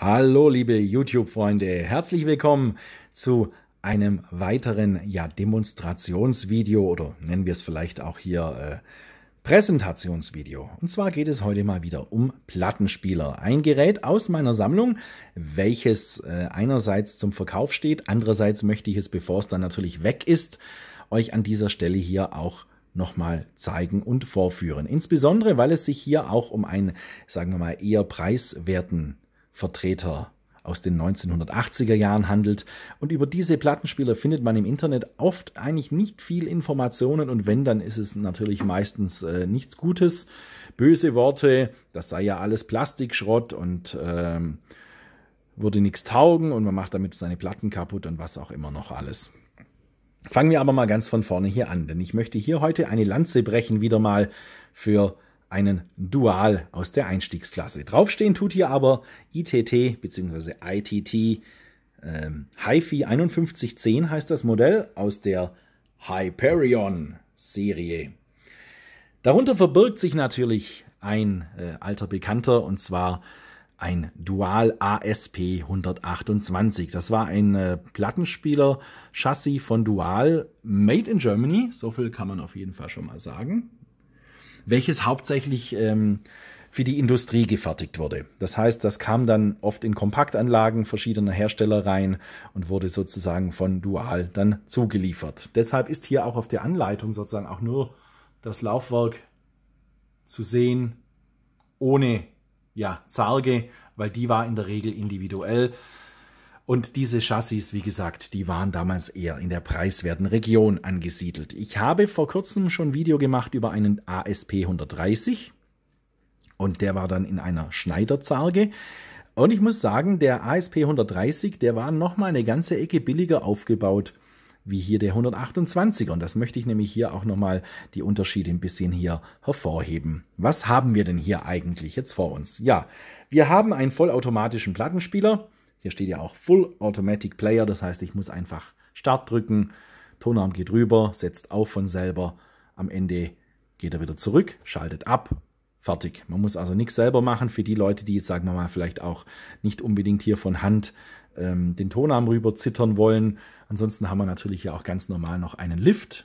Hallo liebe YouTube-Freunde, herzlich willkommen zu einem weiteren Demonstrationsvideo oder nennen wir es vielleicht auch hier Präsentationsvideo. Und zwar geht es heute mal wieder um Plattenspieler. Ein Gerät aus meiner Sammlung, welches einerseits zum Verkauf steht, andererseits möchte ich es, bevor es dann natürlich weg ist, euch an dieser Stelle hier auch nochmal zeigen und vorführen. Insbesondere, weil es sich hier auch um einen, sagen wir mal, eher preiswerten Vertreter aus den 1980er Jahren handelt. Und über diese Plattenspieler findet man im Internet oft eigentlich nicht viel Informationen und wenn, dann ist es natürlich meistens nichts Gutes. Böse Worte, das sei ja alles Plastikschrott und würde nichts taugen und man macht damit seine Platten kaputt und was auch immer noch alles. Fangen wir aber mal ganz von vorne hier an, denn ich möchte hier heute eine Lanze brechen, wieder mal für einen Dual aus der Einstiegsklasse. Draufstehen tut hier aber ITT bzw. ITT HiFi 5110 heißt das Modell aus der Hyperion Serie. Darunter verbirgt sich natürlich ein alter Bekannter und zwar ein Dual ASP 128. Das war ein Plattenspieler-Chassis von Dual, made in Germany, so viel kann man auf jeden Fall schon mal sagen, welches hauptsächlich für die Industrie gefertigt wurde. Das heißt, das kam dann oft in Kompaktanlagen verschiedener Hersteller rein und wurde sozusagen von Dual dann zugeliefert. Deshalb ist hier auch auf der Anleitung sozusagen auch nur das Laufwerk zu sehen ohne Zarge, weil die war in der Regel individuell. Und diese Chassis, wie gesagt, die waren damals eher in der preiswerten Region angesiedelt. Ich habe vor kurzem schon ein Video gemacht über einen ASP 130 und der war dann in einer Schneiderzarge. Und ich muss sagen, der ASP 130, der war nochmal eine ganze Ecke billiger aufgebaut wie hier der 128er. Und das möchte ich nämlich hier auch nochmal die Unterschiede ein bisschen hier hervorheben. Was haben wir denn hier eigentlich jetzt vor uns? Ja, wir haben einen vollautomatischen Plattenspieler. Hier steht ja auch Full Automatic Player, das heißt, ich muss einfach Start drücken, Tonarm geht rüber, setzt auf von selber, am Ende geht er wieder zurück, schaltet ab, fertig. Man muss also nichts selber machen für die Leute, die jetzt, sagen wir mal, vielleicht auch nicht unbedingt hier von Hand den Tonarm rüber zittern wollen. Ansonsten haben wir natürlich ja auch ganz normal noch einen Lift.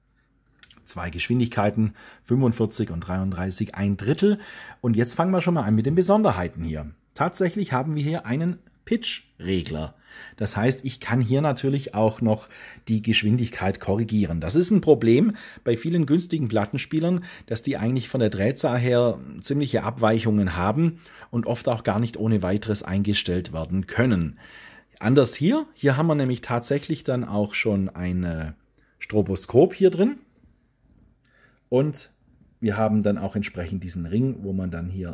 2 Geschwindigkeiten, 45 und 33, ein Drittel. Und jetzt fangen wir schon mal an mit den Besonderheiten hier. Tatsächlich haben wir hier einen Pitch-Regler. Das heißt, ich kann hier natürlich auch noch die Geschwindigkeit korrigieren. Das ist ein Problem bei vielen günstigen Plattenspielern, dass die eigentlich von der Drehzahl her ziemliche Abweichungen haben und oft auch gar nicht ohne weiteres eingestellt werden können. Anders hier. Hier haben wir nämlich tatsächlich dann auch schon ein Stroboskop hier drin. Und wir haben dann auch entsprechend diesen Ring, wo man dann hier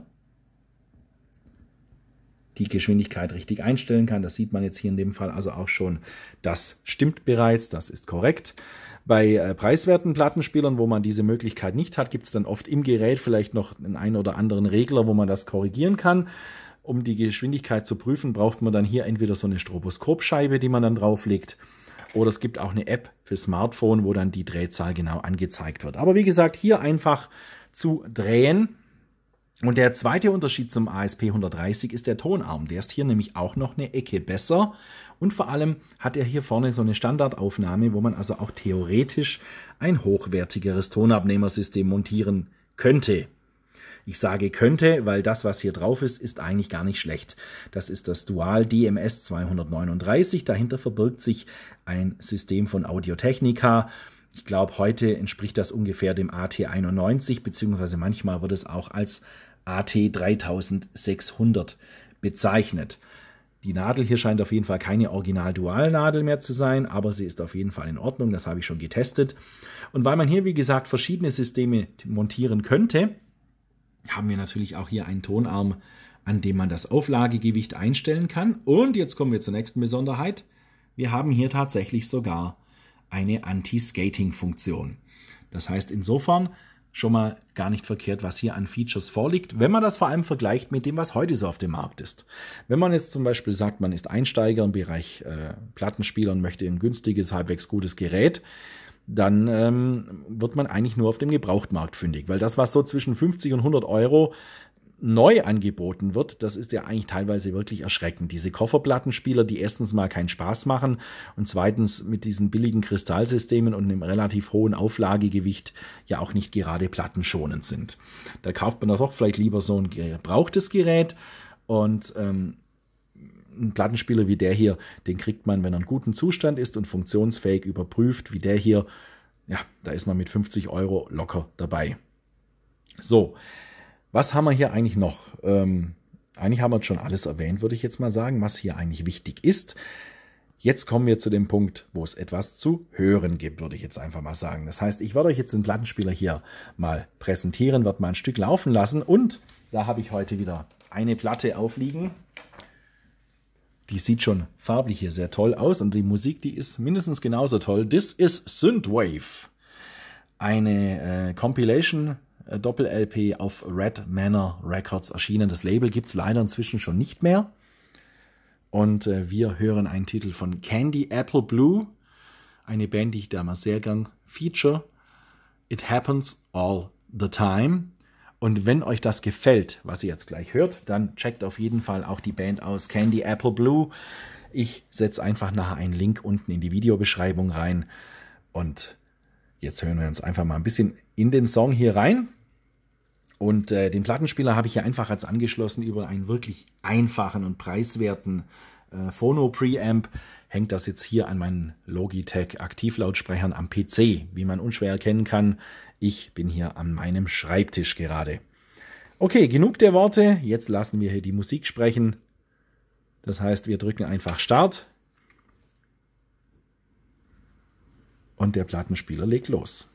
die Geschwindigkeit richtig einstellen kann. Das sieht man jetzt hier in dem Fall also auch schon. Das stimmt bereits, das ist korrekt. Bei preiswerten Plattenspielern, wo man diese Möglichkeit nicht hat, gibt es dann oft im Gerät vielleicht noch einen oder anderen Regler, wo man das korrigieren kann. Um die Geschwindigkeit zu prüfen, braucht man dann hier entweder so eine Stroboskopscheibe, die man dann drauflegt, oder es gibt auch eine App für Smartphone, wo dann die Drehzahl genau angezeigt wird. Aber wie gesagt, hier einfach zu drehen. Und der zweite Unterschied zum ASP 130 ist der Tonarm. Der ist hier nämlich auch noch eine Ecke besser. Und vor allem hat er hier vorne so eine Standardaufnahme, wo man also auch theoretisch ein hochwertigeres Tonabnehmersystem montieren könnte. Ich sage könnte, weil das, was hier drauf ist, ist eigentlich gar nicht schlecht. Das ist das Dual DMS 239. Dahinter verbirgt sich ein System von Audio-Technica. Ich glaube, heute entspricht das ungefähr dem AT91, beziehungsweise manchmal wird es auch als AT3600 bezeichnet. Die Nadel hier scheint auf jeden Fall keine Original-Dual-Nadel mehr zu sein, aber sie ist auf jeden Fall in Ordnung, das habe ich schon getestet. Und weil man hier, wie gesagt, verschiedene Systeme montieren könnte, haben wir natürlich auch hier einen Tonarm, an dem man das Auflagegewicht einstellen kann. Und jetzt kommen wir zur nächsten Besonderheit. Wir haben hier tatsächlich sogar eine Anti-Skating-Funktion. Das heißt insofern schon mal gar nicht verkehrt, was hier an Features vorliegt, wenn man das vor allem vergleicht mit dem, was heute so auf dem Markt ist. Wenn man jetzt zum Beispiel sagt, man ist Einsteiger im Bereich Plattenspieler und möchte ein günstiges, halbwegs gutes Gerät, dann wird man eigentlich nur auf dem Gebrauchtmarkt fündig, weil das, was so zwischen 50 und 100 Euro neu angeboten wird, das ist ja eigentlich teilweise wirklich erschreckend. Diese Kofferplattenspieler, die erstens mal keinen Spaß machen und zweitens mit diesen billigen Kristallsystemen und einem relativ hohen Auflagegewicht ja auch nicht gerade plattenschonend sind. Da kauft man doch vielleicht lieber so ein gebrauchtes Gerät und ein Plattenspieler wie der hier, den kriegt man, wenn er in gutem Zustand ist und funktionsfähig überprüft, wie der hier, ja, da ist man mit 50 € locker dabei. So, was haben wir hier eigentlich noch? Eigentlich haben wir schon alles erwähnt, würde ich jetzt mal sagen, was hier eigentlich wichtig ist. Jetzt kommen wir zu dem Punkt, wo es etwas zu hören gibt, würde ich jetzt einfach mal sagen. Das heißt, ich werde euch jetzt den Plattenspieler hier mal präsentieren, werde mal ein Stück laufen lassen und da habe ich heute wieder eine Platte aufliegen. Die sieht schon farblich hier sehr toll aus und die Musik, die ist mindestens genauso toll. This is Synthwave. Eine Compilation Doppel-LP auf Red Manor Records erschienen. Das Label gibt es leider inzwischen schon nicht mehr. Und wir hören einen Titel von Candy Apple Blue. Eine Band, die ich damals sehr gern feature. It Happens All the Time. Und wenn euch das gefällt, was ihr jetzt gleich hört, dann checkt auf jeden Fall auch die Band aus, Candy Apple Blue. Ich setze einfach nachher einen Link unten in die Videobeschreibung rein. Und jetzt hören wir uns einfach mal ein bisschen in den Song hier rein. Und den Plattenspieler habe ich hier einfach als angeschlossen über einen wirklich einfachen und preiswerten Phono-Preamp. Hängt das jetzt hier an meinen Logitech Aktivlautsprechern am PC, wie man unschwer erkennen kann. Ich bin hier an meinem Schreibtisch gerade. Okay, genug der Worte. Jetzt lassen wir hier die Musik sprechen. Das heißt, wir drücken einfach Start. Und der Plattenspieler legt los.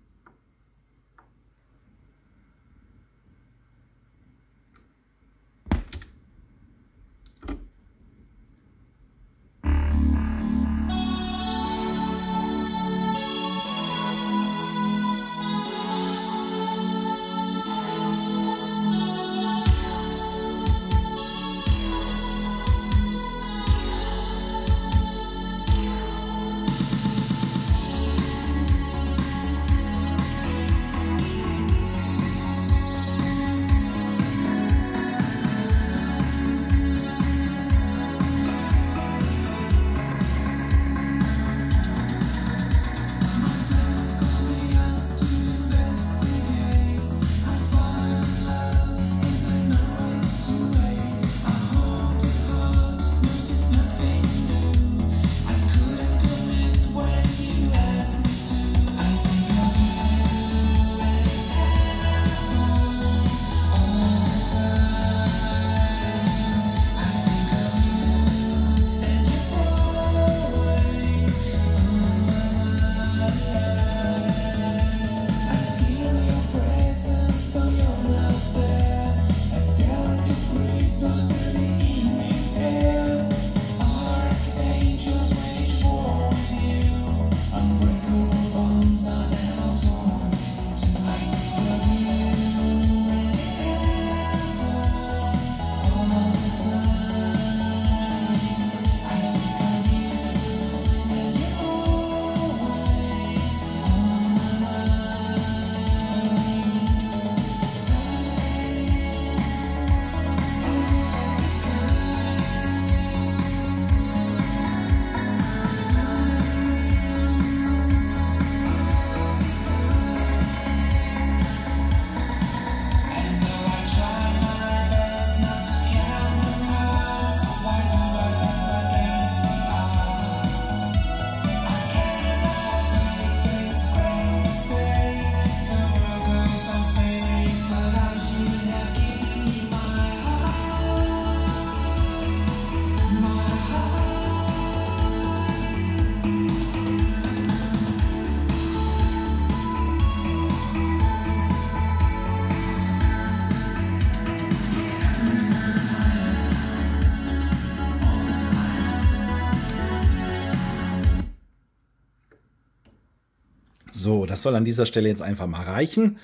So, das soll an dieser Stelle jetzt einfach mal reichen.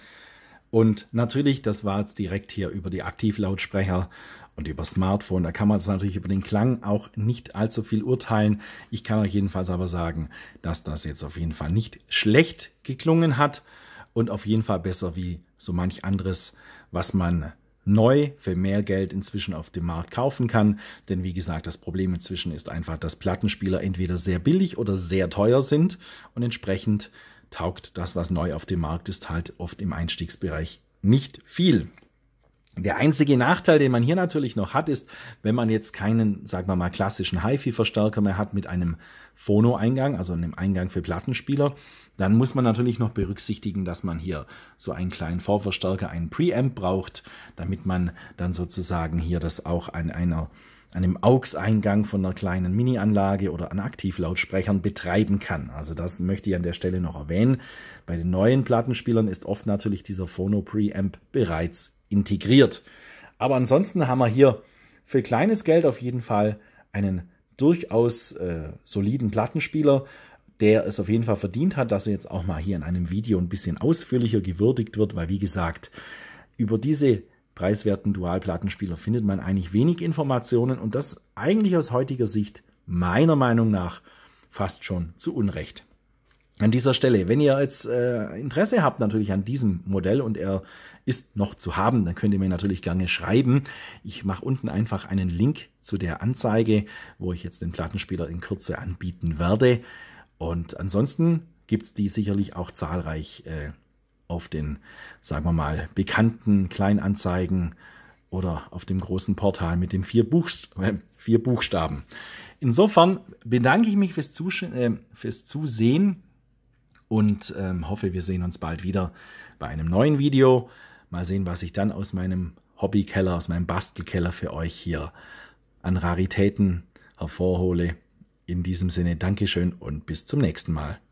Und natürlich, das war jetzt direkt hier über die Aktivlautsprecher und über Smartphone. Da kann man jetzt natürlich über den Klang auch nicht allzu viel urteilen. Ich kann euch jedenfalls aber sagen, dass das jetzt auf jeden Fall nicht schlecht geklungen hat und auf jeden Fall besser wie so manch anderes, was man neu für mehr Geld inzwischen auf dem Markt kaufen kann. Denn wie gesagt, das Problem inzwischen ist einfach, dass Plattenspieler entweder sehr billig oder sehr teuer sind und entsprechend taugt das, was neu auf dem Markt ist, halt oft im Einstiegsbereich nicht viel. Der einzige Nachteil, den man hier natürlich noch hat, ist, wenn man jetzt keinen, sagen wir mal, klassischen HiFi-Verstärker mehr hat mit einem Phono-Eingang, also einem Eingang für Plattenspieler, dann muss man natürlich noch berücksichtigen, dass man hier so einen kleinen Vorverstärker, einen Preamp braucht, damit man dann sozusagen hier das auch an einem AUX-Eingang von einer kleinen Mini-Anlage oder an Aktivlautsprechern betreiben kann. Also das möchte ich an der Stelle noch erwähnen. Bei den neuen Plattenspielern ist oft natürlich dieser Phono-Preamp bereits integriert. Aber ansonsten haben wir hier für kleines Geld auf jeden Fall einen durchaus soliden Plattenspieler, der es auf jeden Fall verdient hat, dass er jetzt auch mal hier in einem Video ein bisschen ausführlicher gewürdigt wird, weil wie gesagt, über diese preiswerten Dual-Plattenspieler findet man eigentlich wenig Informationen und das eigentlich aus heutiger Sicht meiner Meinung nach fast schon zu Unrecht. An dieser Stelle, wenn ihr jetzt Interesse habt natürlich an diesem Modell und er ist noch zu haben, dann könnt ihr mir natürlich gerne schreiben. Ich mache unten einfach einen Link zu der Anzeige, wo ich jetzt den Plattenspieler in Kürze anbieten werde. Und ansonsten gibt es die sicherlich auch zahlreich auf den, sagen wir mal, bekannten Kleinanzeigen oder auf dem großen Portal mit den 4 Buchstaben. Insofern bedanke ich mich fürs Zusehen und hoffe, wir sehen uns bald wieder bei einem neuen Video. Mal sehen, was ich dann aus meinem Hobbykeller, aus meinem Bastelkeller für euch hier an Raritäten hervorhole. In diesem Sinne, Dankeschön und bis zum nächsten Mal.